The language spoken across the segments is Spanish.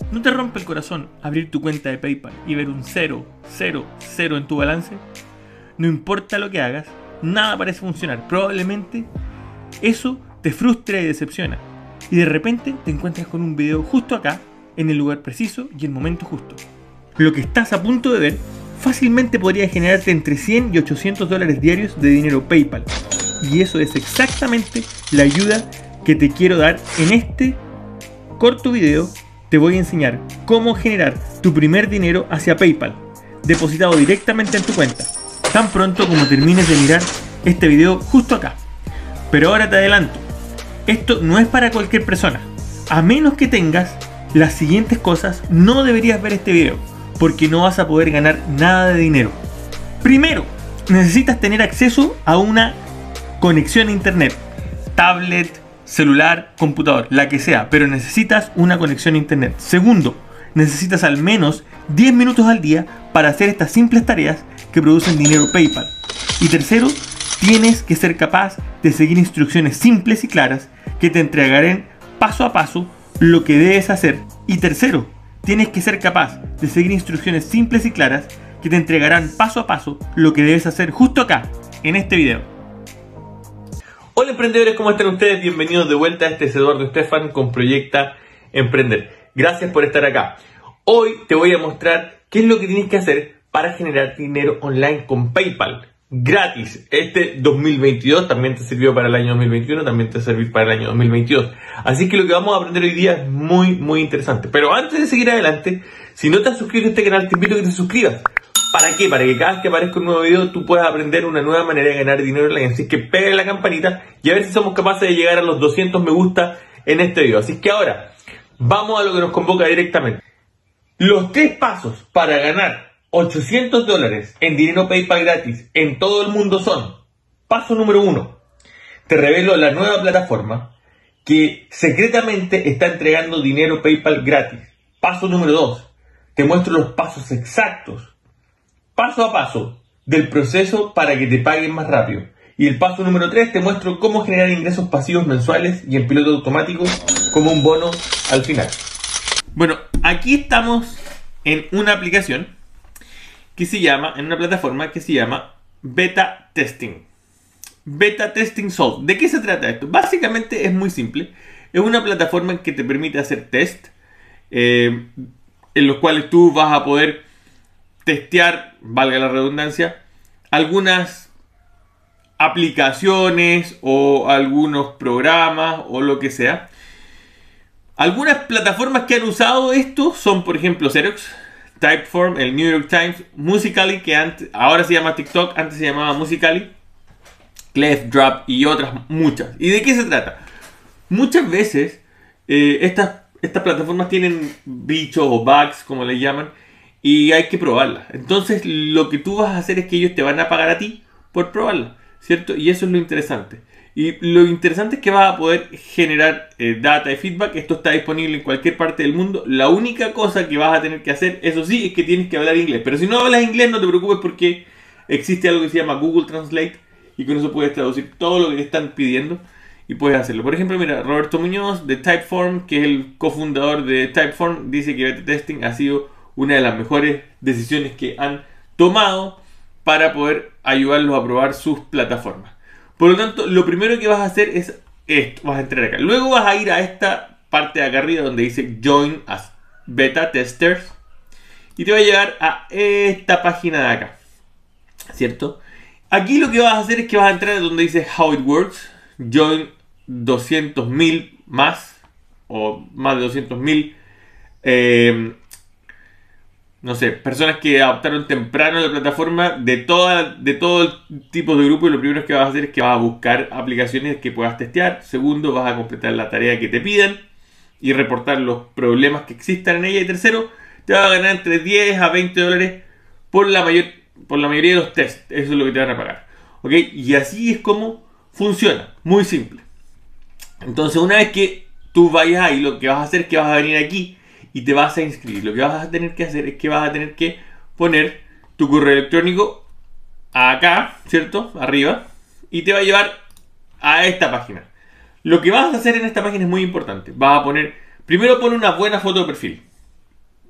¿No te rompe el corazón abrir tu cuenta de PayPal y ver un 0, 0, 0 en tu balance? No importa lo que hagas, nada parece funcionar. Probablemente eso te frustra y decepciona. Y de repente te encuentras con un video justo acá, en el lugar preciso y el momento justo. Lo que estás a punto de ver fácilmente podría generarte entre 100 y 800 dólares diarios de dinero PayPal. Y eso es exactamente la ayuda que te quiero dar en este corto video. Te voy a enseñar cómo generar tu primer dinero hacia PayPal, depositado directamente en tu cuenta, tan pronto como termines de mirar este video justo acá. Pero ahora te adelanto, esto no es para cualquier persona. A menos que tengas las siguientes cosas, no deberías ver este video, porque no vas a poder ganar nada de dinero. Primero, necesitas tener acceso a una conexión a internet, tablet, celular, computador, la que sea, pero necesitas una conexión a internet. Segundo, necesitas al menos 10 minutos al día para hacer estas simples tareas que producen dinero PayPal. Y tercero, tienes que ser capaz de seguir instrucciones simples y claras que te entregarán paso a paso lo que debes hacer. Y tercero, tienes que ser capaz de seguir instrucciones simples y claras que te entregarán paso a paso lo que debes hacer justo acá, en este video. Hola emprendedores, ¿cómo están ustedes? Bienvenidos de vuelta. Este es Eduardo Estefan con Proyecta Emprender. Gracias por estar acá. Hoy te voy a mostrar qué es lo que tienes que hacer para generar dinero online con PayPal. Gratis. Este 2022 también te sirvió para el año 2021, también te va a servir para el año 2022. Así que lo que vamos a aprender hoy día es muy interesante. Pero antes de seguir adelante, si no te has suscrito a este canal, te invito a que te suscribas. ¿Para qué? Para que cada vez que aparezca un nuevo video tú puedas aprender una nueva manera de ganar dinero online. Así que pégale la campanita y a ver si somos capaces de llegar a los 200 me gusta en este video. Así que ahora, vamos a lo que nos convoca directamente. Los 3 pasos para ganar 800 dólares en dinero PayPal gratis en todo el mundo son: paso número 1, te revelo la nueva plataforma que secretamente está entregando dinero PayPal gratis. Paso número 2, te muestro los pasos exactos, paso a paso, del proceso para que te paguen más rápido. Y el paso número 3, te muestro cómo generar ingresos pasivos mensuales y en piloto automático como un bono al final. Bueno, aquí estamos en una aplicación que se llama, en una plataforma que se llama Beta Testing. Beta Testing Solve. ¿De qué se trata esto? Básicamente es muy simple. Es una plataforma que te permite hacer test, en los cuales tú vas a poder testear, valga la redundancia, algunas aplicaciones o algunos programas o lo que sea. Algunas plataformas que han usado esto son, por ejemplo, Xerox, Typeform, el New York Times, Musical.ly, que ahora se llama TikTok, antes se llamaba Musical.ly, Clefdrop y otras muchas. ¿Y de qué se trata? Muchas veces estas plataformas tienen bichos o bugs, como les llaman, y hay que probarlas. Entonces lo que tú vas a hacer es que ellos te van a pagar a ti por probarla, ¿cierto? Y eso es lo interesante. Y lo interesante es que vas a poder generar data y feedback. Esto está disponible en cualquier parte del mundo. La única cosa que vas a tener que hacer, eso sí, es que tienes que hablar inglés. Pero si no hablas inglés, no te preocupes, porque existe algo que se llama Google Translate y con eso puedes traducir todo lo que te están pidiendo y puedes hacerlo. Por ejemplo, mira, Roberto Muñoz de Typeform, que es el cofundador de Typeform, dice que Beta Testing ha sido una de las mejores decisiones que han tomado para poder ayudarlos a probar sus plataformas. Por lo tanto, lo primero que vas a hacer es esto, vas a entrar acá. Luego vas a ir a esta parte de acá arriba donde dice Join as Beta Testers y te va a llevar a esta página de acá, ¿cierto? Aquí lo que vas a hacer es que vas a entrar donde dice How it works, Join 200.000 más o más de 200.000 no sé, personas que adoptaron temprano la plataforma de todo el tipo de grupo. Y lo primero que vas a hacer es que vas a buscar aplicaciones que puedas testear. Segundo, vas a completar la tarea que te pidan y reportar los problemas que existan en ella. Y tercero, te vas a ganar entre 10 a 20 dólares por la mayoría de los tests. Eso es lo que te van a pagar, ¿ok? Y así es como funciona, muy simple. Entonces, una vez que tú vayas ahí, lo que vas a hacer es que vas a venir aquí y te vas a inscribir. Lo que vas a tener que hacer es que vas a tener que poner tu correo electrónico acá, ¿cierto? Arriba. Y te va a llevar a esta página. Lo que vas a hacer en esta página es muy importante. Vas a poner, primero pon una buena foto de perfil.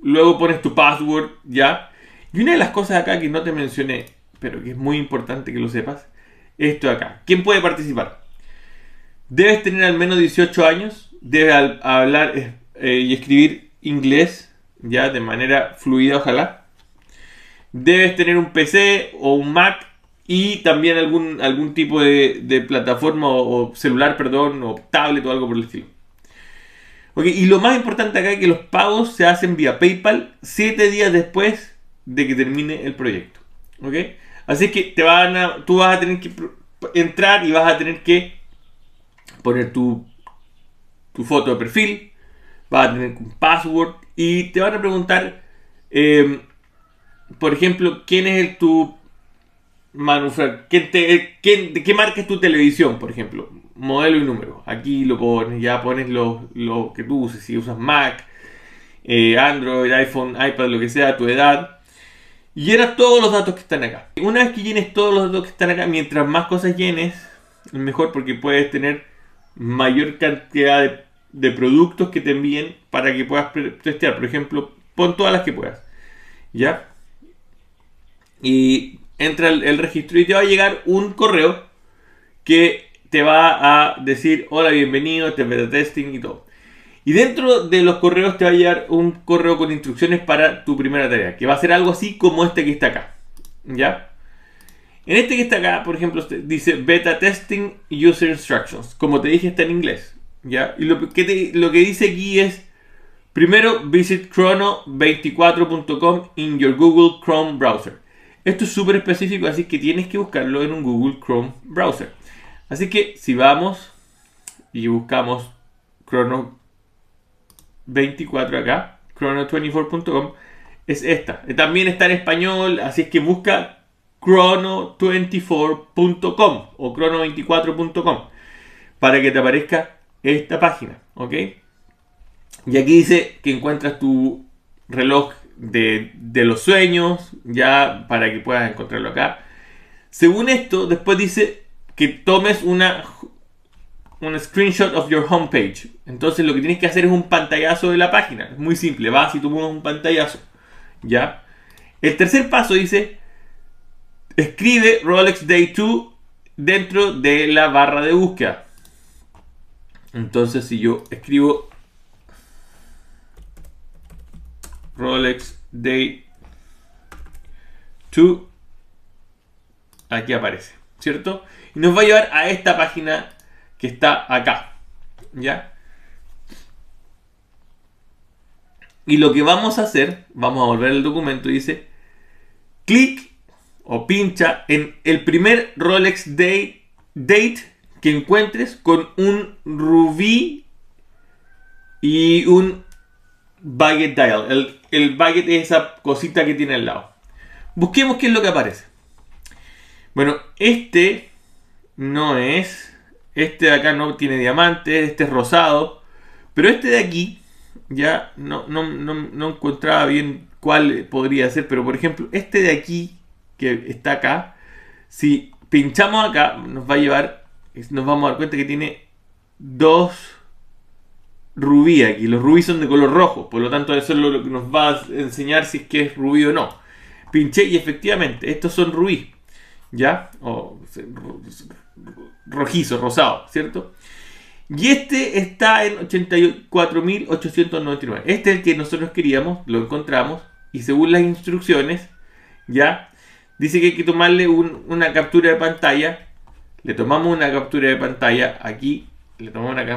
luego pones tu password, ¿ya? Y una de las cosas acá que no te mencioné, pero que es muy importante que lo sepas, esto de acá. ¿Quién puede participar? Debes tener al menos 18 años, debes hablar y escribir inglés, ya, de manera fluida, ojalá. Debes tener un PC o un Mac y también algún tipo de plataforma o celular, perdón, o tablet o algo por el estilo. Okay, y lo más importante acá es que los pagos se hacen vía PayPal 7 días después de que termine el proyecto. ¿Okay? Así que tú vas a tener que entrar y vas a tener que poner tu foto de perfil, vas a tener un password y te van a preguntar, por ejemplo, quién es tu de qué marca es tu televisión, por ejemplo, modelo y número. Aquí lo pones, ya pones lo que tú uses, si usas Mac, Android, iPhone, iPad, lo que sea, tu edad. Y llenas todos los datos que están acá. Una vez que llenes todos los datos que están acá, mientras más cosas llenes, es mejor porque puedes tener mayor cantidad de productos que te envíen para que puedas testear. Por ejemplo, pon todas las que puedas. ¿Ya? Y entra el registro y te va a llegar un correo que te va a decir: hola, bienvenido, este es beta testing y todo. Y dentro de los correos te va a llegar un correo con instrucciones para tu primera tarea, que va a ser algo así como este que está acá. ¿Ya? En este que está acá, por ejemplo, dice Beta Testing User Instructions. Como te dije, está en inglés. ¿Ya? Y lo que dice aquí es: primero, visit chrono24.com in your Google Chrome browser. Esto es súper específico, así que tienes que buscarlo en un Google Chrome browser. Así que si vamos y buscamos Chrono24 acá, chrono24.com, es esta. También está en español, así es que busca chrono24.com o chrono24.com para que te aparezca esta página, ¿ok? Y aquí dice que encuentras tu reloj de los sueños, ya, para que puedas encontrarlo acá. Según esto, después dice que tomes un screenshot of your homepage. Entonces lo que tienes que hacer es un pantallazo de la página. Es muy simple, vas y tomas un pantallazo, ¿ya? El tercer paso dice: escribe Rolex Day 2 dentro de la barra de búsqueda. Entonces si yo escribo Rolex Day 2, aquí aparece, ¿cierto? Y nos va a llevar a esta página que está acá, ¿ya? Y lo que vamos a hacer, vamos a volver al documento, dice: clic o pincha en el primer Rolex Date que encuentres con un rubí y un baguette dial. El baguette es esa cosita que tiene al lado. Busquemos qué es lo que aparece. Bueno, este no es. Este de acá no tiene diamantes. Este es rosado. Pero este de aquí ya no encontraba bien cuál podría ser. Pero por ejemplo, este de aquí que está acá, si pinchamos acá, nos va a llevar. Nos vamos a dar cuenta que tiene dos rubí aquí. Los rubí son de color rojo, por lo tanto eso es lo que nos va a enseñar si es que es rubí o no. Pinché y efectivamente estos son rubí, ¿ya? O rojizo, rosado, ¿cierto? Y este está en 84.899. Este es el que nosotros queríamos, lo encontramos, y según las instrucciones, ¿ya? Dice que hay que tomarle una captura de pantalla. Le tomamos una captura de pantalla aquí, le tomamos una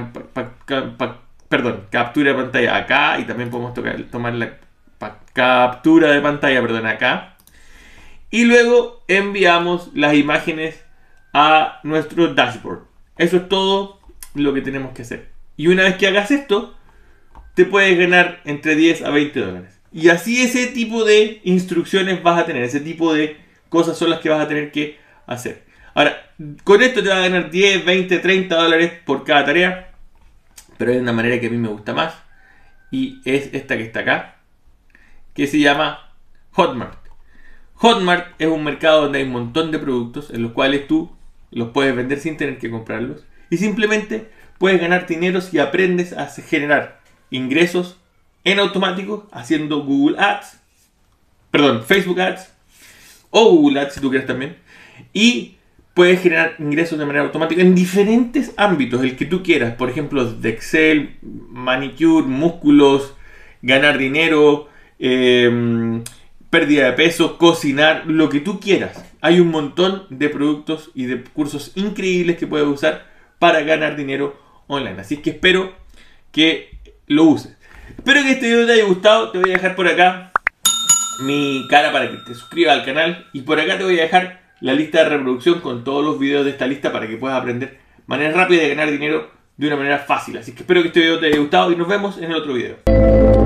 captura de pantalla acá, y también podemos tomar la captura de pantalla, acá. Y luego enviamos las imágenes a nuestro dashboard. Eso es todo lo que tenemos que hacer. Y una vez que hagas esto, te puedes ganar entre 10 a 20 dólares. Y así ese tipo de instrucciones vas a tener, ese tipo de cosas son las que vas a tener que hacer. Ahora, con esto te vas a ganar 10, 20, 30 dólares por cada tarea. Pero hay una manera que a mí me gusta más. Y es esta que está acá, que se llama Hotmart. Hotmart es un mercado donde hay un montón de productos en los cuales tú los puedes vender sin tener que comprarlos. Y simplemente puedes ganar dinero si aprendes a generar ingresos en automático haciendo Google Ads, perdón, Facebook Ads o Google Ads si tú quieres también, y puedes generar ingresos de manera automática en diferentes ámbitos, el que tú quieras, por ejemplo, de Excel, manicure, músculos, ganar dinero, pérdida de peso, cocinar, lo que tú quieras. Hay un montón de productos y de cursos increíbles que puedes usar para ganar dinero online. Así que espero que lo uses. Espero que este video te haya gustado. Te voy a dejar por acá mi cara para que te suscribas al canal. Y por acá te voy a dejar la lista de reproducción con todos los videos de esta lista para que puedas aprender manera rápida de ganar dinero de una manera fácil. Así que espero que este video te haya gustado y nos vemos en el otro video.